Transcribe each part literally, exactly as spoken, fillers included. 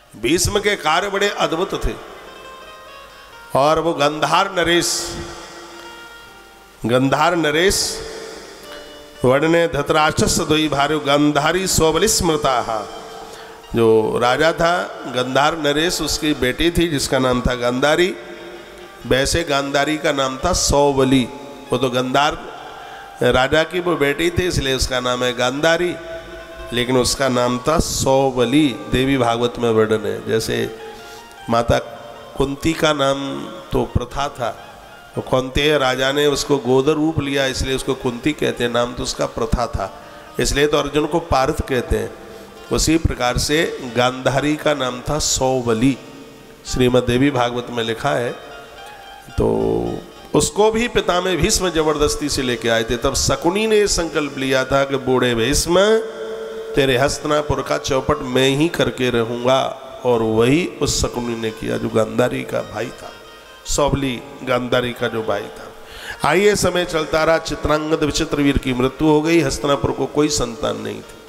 भीष्म के कार्य बड़े अद्भुत थे। और वो गंधार नरेश गंधार नरेश वर्णने धृतराष्ट्रस्य द्वयी भार्यो गंधारी स्वबलि स्मृता। जो राजा था गंधार नरेश, उसकी बेटी थी जिसका नाम था गांधारी। वैसे गांधारी का नाम था सौबली। वो तो गंधार राजा की वो बेटी थी इसलिए उसका नाम है गांधारी, लेकिन उसका नाम था सौबली। देवी भागवत में वर्णन है। जैसे माता कुंती का नाम तो प्रथा था, तो कौंतेय राजा ने उसको गोदर रूप लिया इसलिए उसको कुंती कहते हैं, नाम तो उसका प्रथा था, इसलिए तो अर्जुन को पार्थ कहते हैं। उसी प्रकार से गांधारी का नाम था सौबली, श्रीमद् देवी भागवत में लिखा है। तो उसको भी पिता में भीष्म जबरदस्ती से लेके आए थे। तब शकुनी ने संकल्प लिया था कि बूढ़े भीष्म तेरे हस्तिनापुर का चौपट मैं ही करके रहूंगा, और वही उस शकुनी ने किया जो गांधारी का भाई था। सौबली गांधारी का जो भाई था। आइए समय चलता रहा, चित्रांगद विचित्रवीर की मृत्यु हो गई। हस्तिनापुर को कोई संतान नहीं थी।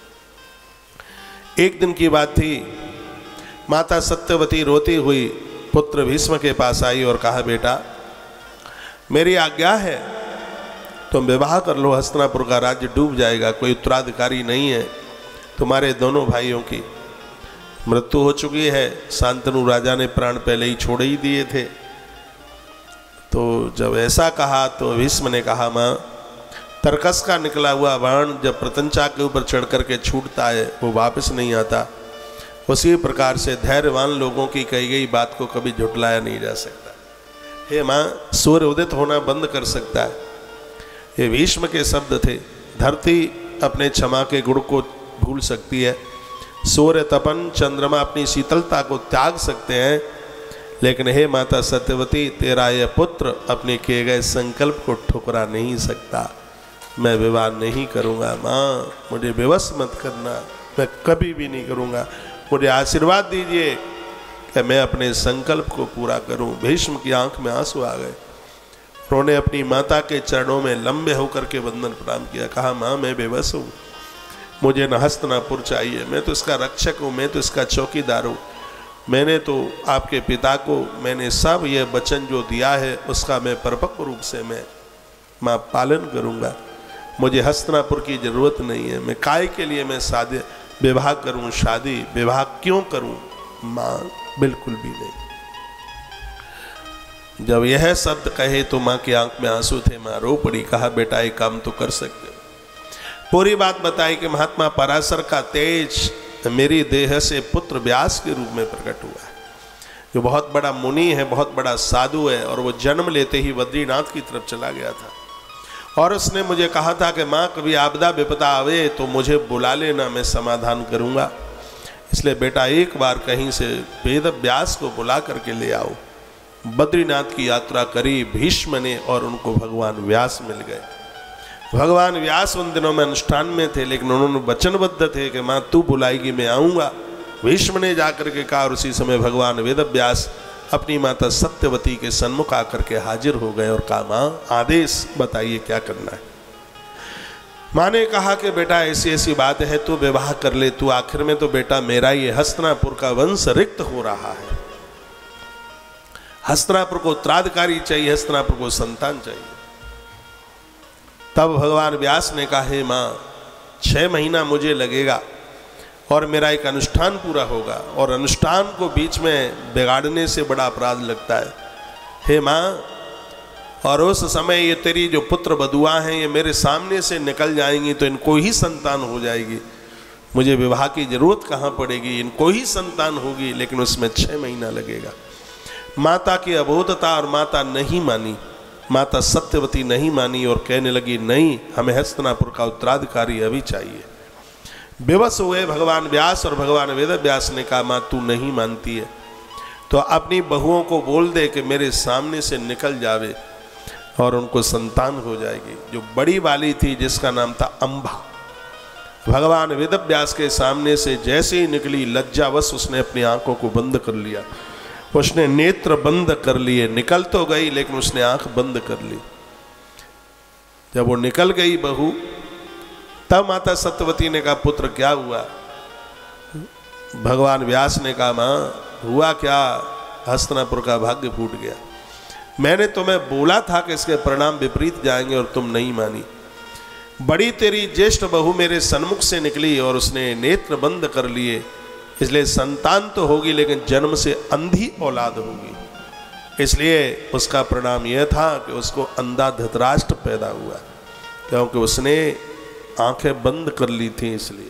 एक दिन की बात थी, माता सत्यवती रोती हुई पुत्र भीष्म के पास आई और कहा, बेटा मेरी आज्ञा है तुम विवाह कर लो, हस्तिनापुर का राज्य डूब जाएगा, कोई उत्तराधिकारी नहीं है। तुम्हारे दोनों भाइयों की मृत्यु हो चुकी है, शांतनु राजा ने प्राण पहले ही छोड़ ही दिए थे। तो जब ऐसा कहा तो भीष्म ने कहा, माँ तरकस का निकला हुआ बाण जब प्रतंचा के ऊपर चढ़ करके छूटता है वो वापस नहीं आता, उसी प्रकार से धैर्यवान लोगों की कही गई बात को कभी झुटलाया नहीं जा सकता। हे माँ, सूर्य उदित होना बंद कर सकता है। ये भीष्म के शब्द थे। धरती अपने क्षमा के गुण को भूल सकती है, सूर्य तपन चंद्रमा अपनी शीतलता को त्याग सकते हैं, लेकिन हे माता सत्यवती तेरा यह पुत्र अपने किए गए संकल्प को ठुकरा नहीं सकता। मैं विवाह नहीं करूँगा माँ, मुझे विवश मत करना, मैं कभी भी नहीं करूँगा। मुझे आशीर्वाद दीजिए कि मैं अपने संकल्प को पूरा करूं। भीष्म की आंख में आंसू आ गए। उन्होंने अपनी माता के चरणों में लंबे होकर के वंदन प्रणाम किया। कहा, माँ मैं बेबस हूँ, मुझे न हस्तिनापुर चाहिए, मैं तो इसका रक्षक हूँ, मैं तो इसका चौकीदार हूँ। मैंने तो आपके पिता को मैंने सब ये वचन जो दिया है उसका मैं परिपक्व रूप से मैं माँ पालन करूँगा। मुझे हस्तिनापुर की ज़रूरत नहीं है। मैं काय के लिए मैं शादी विवाह करूं, शादी विवाह क्यों करूं माँ, बिल्कुल भी नहीं। जब यह शब्द कहे तो माँ की आंख में आंसू थे। माँ रो पड़ी। कहा, बेटा एक काम तो कर सकते। पूरी बात बताई कि महात्मा पराशर का तेज मेरी देह से पुत्र व्यास के रूप में प्रकट हुआ है, जो बहुत बड़ा मुनि है, बहुत बड़ा साधु है, और वो जन्म लेते ही बद्रीनाथ की तरफ चला गया था। और उसने मुझे कहा था कि माँ कभी आपदा विपदा आवे तो मुझे बुला लेना, मैं समाधान करूँगा। इसलिए बेटा एक बार कहीं से वेद व्यास को बुला करके ले आओ। बद्रीनाथ की यात्रा करी भीष्म ने, और उनको भगवान व्यास मिल गए। भगवान व्यास उन दिनों में अनुष्ठान में थे, लेकिन उन्होंने वचनबद्ध थे कि माँ तू बुलाएगी मैं आऊँगा। भीष्म ने जाकर के कहा, और उसी समय भगवान वेद व्यास अपनी माता सत्यवती के सन्मुख आकर के हाजिर हो गए और कहा, माँ आदेश बताइए क्या करना है। माँ ने कहा कि बेटा ऐसी ऐसी बात है, तू विवाह कर ले, तू आखिर में तो बेटा मेरा ये हस्तिनापुर का वंश रिक्त हो रहा है। हस्तिनापुर को उत्तराधिकारी चाहिए, हस्तिनापुर को संतान चाहिए। तब भगवान व्यास ने कहा, हे माँ छह महीना मुझे लगेगा और मेरा एक अनुष्ठान पूरा होगा, और अनुष्ठान को बीच में बिगाड़ने से बड़ा अपराध लगता है। हे माँ, और उस समय ये तेरी जो पुत्र बधुआ हैं ये मेरे सामने से निकल जाएंगी तो इनको ही संतान हो जाएगी, मुझे विवाह की जरूरत कहाँ पड़ेगी, इनको ही संतान होगी, लेकिन उसमें छः महीना लगेगा। माता की अबोधता और माता नहीं मानी, माता सत्यवती नहीं मानी और कहने लगी, नहीं हमें हस्तिनापुर का उत्तराधिकारी अभी चाहिए। बेबस हुए भगवान व्यास, और भगवान वेद व्यास ने कहा, माँ तू नहीं मानती है तो अपनी बहुओं को बोल दे कि मेरे सामने से निकल जावे और उनको संतान हो जाएगी। जो बड़ी वाली थी जिसका नाम था अंबा, भगवान वेद व्यास के सामने से जैसे ही निकली, लज्जावश उसने अपनी आंखों को बंद कर लिया, उसने नेत्र बंद कर लिए। निकल तो गई लेकिन उसने आंख बंद कर ली। जब वो निकल गई बहू, तब माता सत्यवती ने कहा, पुत्र क्या हुआ? भगवान व्यास ने कहा, माँ हुआ क्या? हस्तिनापुर का भाग्य फूट गया। मैंने तुम्हें बोला था कि इसके परिणाम विपरीत जाएंगे और तुम नहीं मानी। बड़ी तेरी ज्येष्ठ बहू मेरे सन्मुख से निकली और उसने नेत्र बंद कर लिए, इसलिए संतान तो होगी लेकिन जन्म से अंधी औलाद होगी। इसलिए उसका परिणाम यह था कि उसको अंधा धृतराष्ट्र पैदा हुआ, क्योंकि उसने आंखें बंद कर ली थी। इसलिए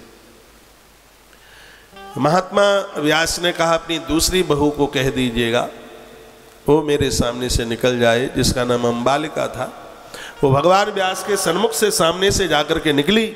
महात्मा व्यास ने कहा, अपनी दूसरी बहू को कह दीजिएगा वो मेरे सामने से निकल जाए, जिसका नाम अंबालिका था। वो भगवान व्यास के सन्मुख से सामने से जाकर के निकली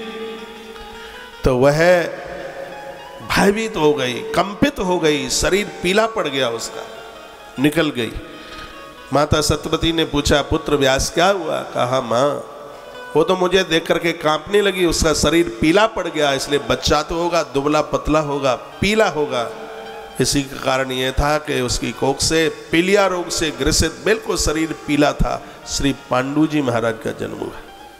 तो वह भयभीत हो गई, कंपित हो गई, शरीर पीला पड़ गया उसका, निकल गई। माता सत्यवती ने पूछा, पुत्र व्यास क्या हुआ? कहा, माँ वो तो मुझे देख करके कांपने लगी, उसका शरीर पीला पड़ गया, इसलिए बच्चा तो होगा, दुबला पतला होगा, पीला होगा। इसी का कारण यह था कि उसकी कोख से पीलिया रोग से ग्रसित बिल्कुल शरीर पीला था, श्री पांडु जी महाराज का जन्म हुआ।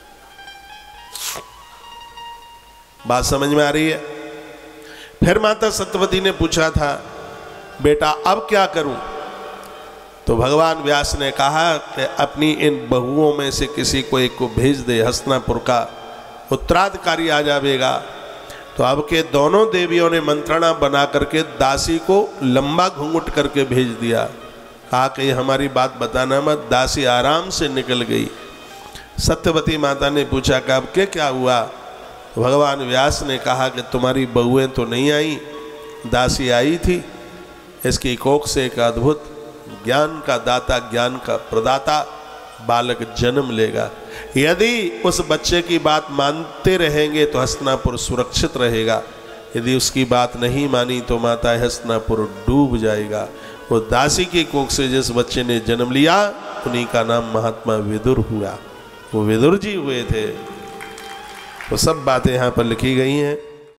बात समझ में आ रही है? फिर माता सत्यवती ने पूछा था, बेटा अब क्या करूं? तो भगवान व्यास ने कहा कि अपनी इन बहुओं में से किसी को एक को भेज दे, हस्तिनापुर का उत्तराधिकारी आ जाएगा। तो अब के दोनों देवियों ने मंत्रणा बना करके दासी को लंबा घूंघट करके भेज दिया। कहा कि हमारी बात बताना मत। दासी आराम से निकल गई। सत्यवती माता ने पूछा कि अब के क्या हुआ? भगवान व्यास ने कहा कि तुम्हारी बहुएं तो नहीं आई, दासी आई थी, इसकी कोख से एक अद्भुत ज्ञान का दाता, ज्ञान का प्रदाता बालक जन्म लेगा। यदि उस बच्चे की बात मानते रहेंगे तो हस्तिनापुर सुरक्षित रहेगा, यदि उसकी बात नहीं मानी तो माता हस्तिनापुर डूब जाएगा। वो दासी की कोख से जिस बच्चे ने जन्म लिया उन्हीं का नाम महात्मा विदुर हुआ। वो विदुर जी हुए थे। वो सब बातें यहाँ पर लिखी गई हैं।